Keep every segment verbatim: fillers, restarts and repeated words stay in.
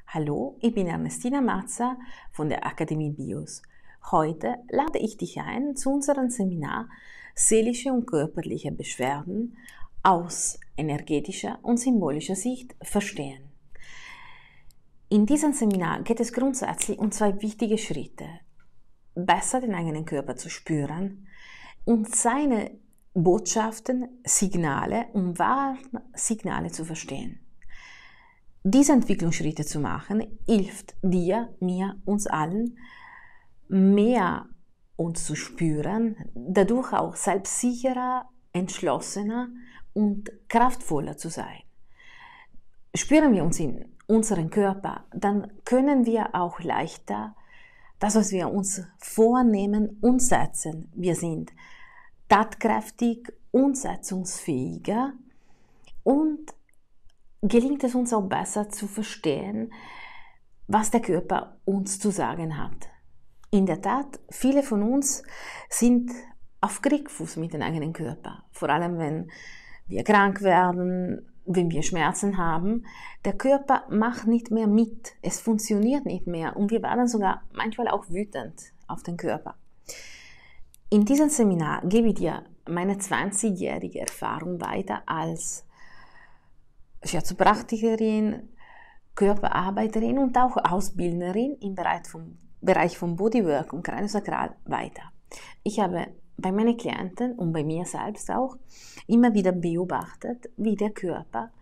Hallo, ich bin Ernestina Mazza von der Akademie BIOS. Heute lade ich dich ein zu unserem Seminar Seelische und körperliche Beschwerden aus energetischer und symbolischer Sicht verstehen. In diesem Seminar geht es grundsätzlich um zwei wichtige Schritte. Besser den eigenen Körper zu spüren und seine Botschaften, Signale und Warnsignale zu verstehen. Diese Entwicklungsschritte zu machen, hilft dir, mir, uns allen, mehr uns zu spüren, dadurch auch selbstsicherer, entschlossener und kraftvoller zu sein. Spüren wir uns in unseren Körper, dann können wir auch leichter das, was wir uns vornehmen, umsetzen. Wir sind tatkräftig, umsetzungsfähiger und gelingt es uns auch besser zu verstehen, was der Körper uns zu sagen hat. In der Tat, viele von uns sind auf Kriegsfuß mit dem eigenen Körper. Vor allem, wenn wir krank werden, wenn wir Schmerzen haben. Der Körper macht nicht mehr mit, es funktioniert nicht mehr und wir werden sogar manchmal auch wütend auf den Körper. In diesem Seminar gebe ich dir meine zwanzigjährige Erfahrung weiter als Shiatsu-Praktikerin, Körperarbeiterin und auch Ausbildnerin im Bereich vom, Bereich von Bodywork und Kraniosakral weiter. Ich habe bei meinen Klienten und bei mir selbst auch immer wieder beobachtet, wie der Körper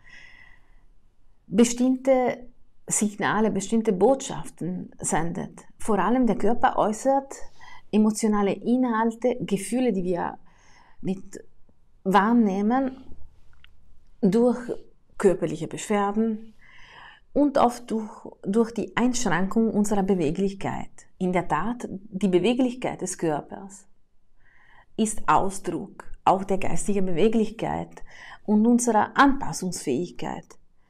bestimmte Signale, bestimmte Botschaften sendet. Vor allem der Körper äußert emotionale Inhalte, Gefühle, die wir nicht wahrnehmen, durch körperliche Beschwerden und oft durch, durch die Einschränkung unserer Beweglichkeit. In der Tat, die Beweglichkeit des Körpers ist Ausdruck auch der geistigen Beweglichkeit und unserer Anpassungsfähigkeit.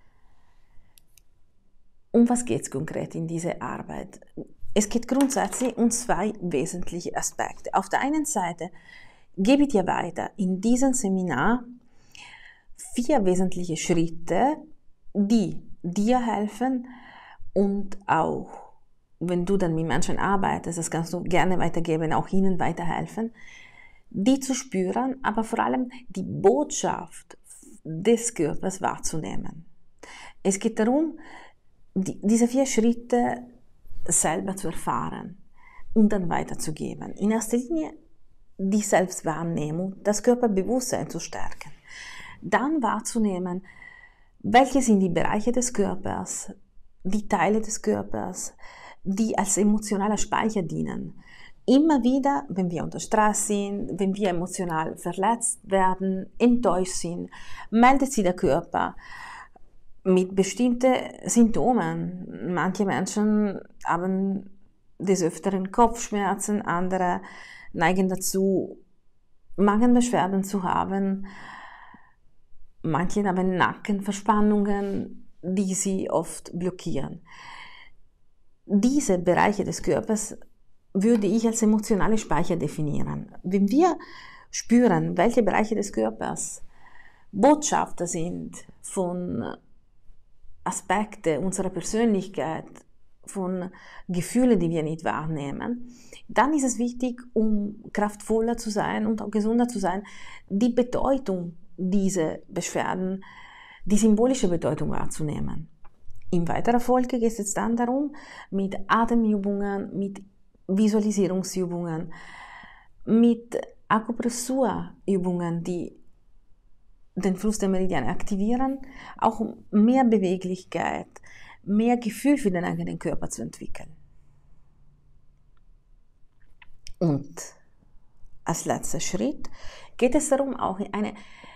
Um was geht es konkret in dieser Arbeit? Es geht grundsätzlich um zwei wesentliche Aspekte. Auf der einen Seite gebe ich dir weiter in diesem Seminar vier wesentliche Schritte, die dir helfen und auch, wenn du dann mit Menschen arbeitest, das kannst du gerne weitergeben, auch ihnen weiterhelfen, die zu spüren, aber vor allem die Botschaft des Körpers wahrzunehmen. Es geht darum, die, diese vier Schritte selber zu erfahren und dann weiterzugeben. In erster Linie die Selbstwahrnehmung, das Körperbewusstsein zu stärken. Dann wahrzunehmen, welche sind die Bereiche des Körpers, die Teile des Körpers, die als emotionaler Speicher dienen. Immer wieder, wenn wir unter Stress sind, wenn wir emotional verletzt werden, enttäuscht sind, meldet sich der Körper mit bestimmten Symptomen. Manche Menschen haben des Öfteren Kopfschmerzen, andere neigen dazu, Magenbeschwerden zu haben. Manche haben Nackenverspannungen, die sie oft blockieren. Diese Bereiche des Körpers würde ich als emotionale Speicher definieren. Wenn wir spüren, welche Bereiche des Körpers Botschafter sind von Aspekten unserer Persönlichkeit, von Gefühlen, die wir nicht wahrnehmen, dann ist es wichtig, um kraftvoller zu sein und auch gesunder zu sein, die Bedeutung diese Beschwerden, die symbolische Bedeutung wahrzunehmen. In weiterer Folge geht es jetzt dann darum, mit Atemübungen, mit Visualisierungsübungen, mit Akupressurübungen, die den Fluss der Meridiane aktivieren, auch mehr Beweglichkeit, mehr Gefühl für den eigenen Körper zu entwickeln. Und als letzter Schritt geht es darum, auch eine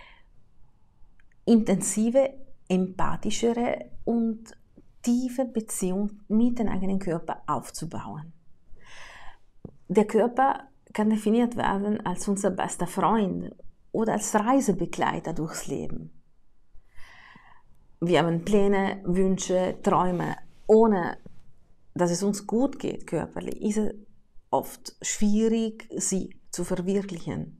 intensive, empathischere und tiefe Beziehung mit dem eigenen Körper aufzubauen. Der Körper kann definiert werden als unser bester Freund oder als Reisebegleiter durchs Leben. Wir haben Pläne, Wünsche, Träume. Ohne dass es uns gut geht körperlich, ist es oft schwierig, sie zu verwirklichen.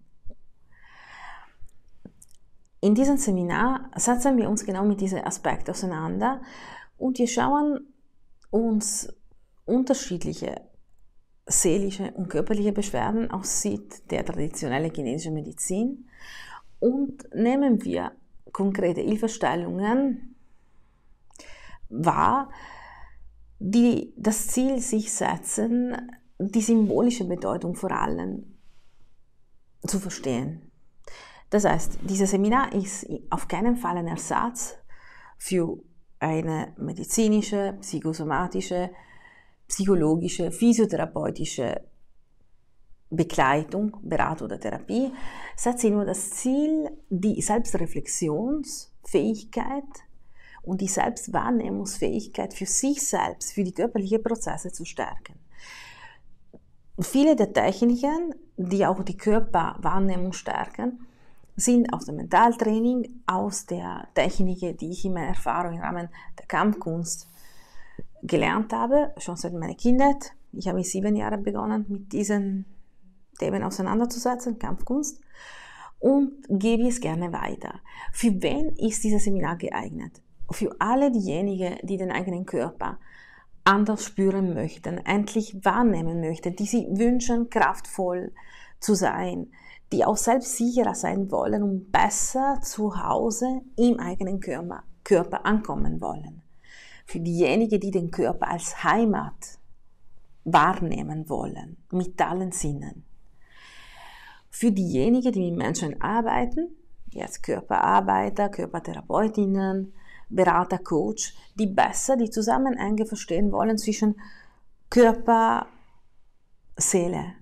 In diesem Seminar setzen wir uns genau mit diesem Aspekt auseinander und wir schauen, uns unterschiedliche seelische und körperliche Beschwerden aussieht, der traditionelle chinesische Medizin, und nehmen wir konkrete Hilfestellungen wahr, die das Ziel sich setzen, die symbolische Bedeutung vor allem zu verstehen. Das heißt, dieses Seminar ist auf keinen Fall ein Ersatz für eine medizinische, psychosomatische, psychologische, physiotherapeutische Begleitung, Beratung oder Therapie. Es hat nur das Ziel, die Selbstreflexionsfähigkeit und die Selbstwahrnehmungsfähigkeit für sich selbst, für die körperlichen Prozesse zu stärken. Viele der Techniken, die auch die Körperwahrnehmung stärken, sind aus dem Mentaltraining, aus der Technik, die ich in meiner Erfahrung im Rahmen der Kampfkunst gelernt habe, schon seit meiner Kindheit. Ich habe mit sieben Jahren begonnen, mit diesen Themen auseinanderzusetzen, Kampfkunst, und gebe es gerne weiter. Für wen ist dieses Seminar geeignet? Für alle diejenigen, die den eigenen Körper anders spüren möchten, endlich wahrnehmen möchten, die sich wünschen, kraftvoll zu sein, die auch selbstsicherer sein wollen und besser zu Hause im eigenen Körper, Körper ankommen wollen. Für diejenigen, die den Körper als Heimat wahrnehmen wollen, mit allen Sinnen. Für diejenigen, die mit Menschen arbeiten, jetzt Körperarbeiter, Körpertherapeutinnen, Berater, Coach, die besser die Zusammenhänge verstehen wollen zwischen Körper, Seele.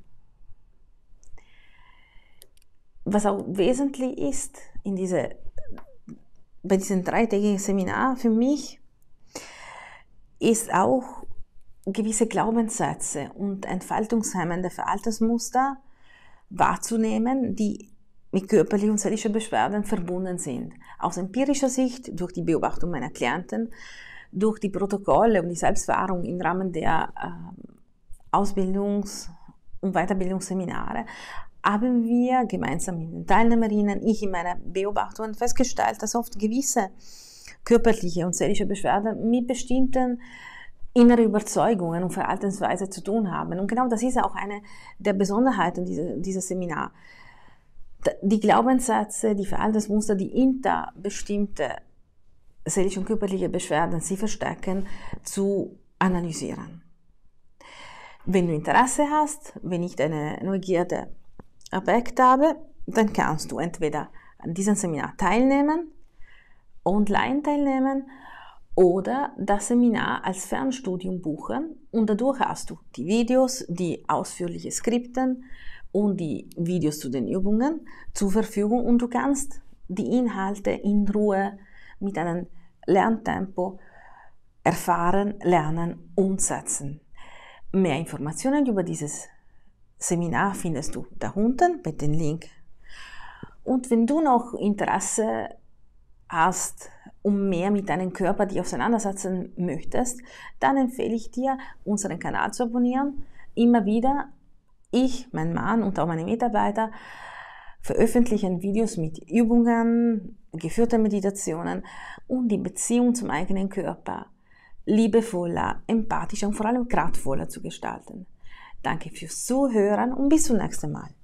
Was auch wesentlich ist in diese, bei diesem dreitägigen Seminar für mich, ist auch gewisse Glaubenssätze und entfaltungshemmende Verhaltensmuster wahrzunehmen, die mit körperlichen und seelischen Beschwerden verbunden sind. Aus empirischer Sicht, durch die Beobachtung meiner Klienten, durch die Protokolle und die Selbstwahrung im Rahmen der äh, Ausbildungs- und Weiterbildungsseminare, haben wir gemeinsam mit den Teilnehmerinnen, ich in meiner Beobachtung, festgestellt, dass oft gewisse körperliche und seelische Beschwerden mit bestimmten inneren Überzeugungen und Verhaltensweisen zu tun haben. Und genau das ist auch eine der Besonderheiten dieser, dieses Seminars. Die Glaubenssätze, die Verhaltensmuster, die hinter bestimmte seelische und körperliche Beschwerden sie verstecken, zu analysieren. Wenn du Interesse hast, wenn ich deine Neugierde erweckt habe, dann kannst du entweder an diesem Seminar teilnehmen, online teilnehmen oder das Seminar als Fernstudium buchen, und dadurch hast du die Videos, die ausführliche Skripten und die Videos zu den Übungen zur Verfügung, und du kannst die Inhalte in Ruhe mit einem Lerntempo erfahren, lernen, umsetzen. Mehr Informationen über dieses Seminar findest du da unten mit dem Link. Und wenn du noch Interesse hast, um mehr mit deinem Körper dich auseinandersetzen möchtest, dann empfehle ich dir, unseren Kanal zu abonnieren. Immer wieder, ich, mein Mann und auch meine Mitarbeiter veröffentlichen Videos mit Übungen, geführten Meditationen und die Beziehung zum eigenen Körper liebevoller, empathischer und vor allem kraftvoller zu gestalten. Danke fürs Zuhören und bis zum nächsten Mal.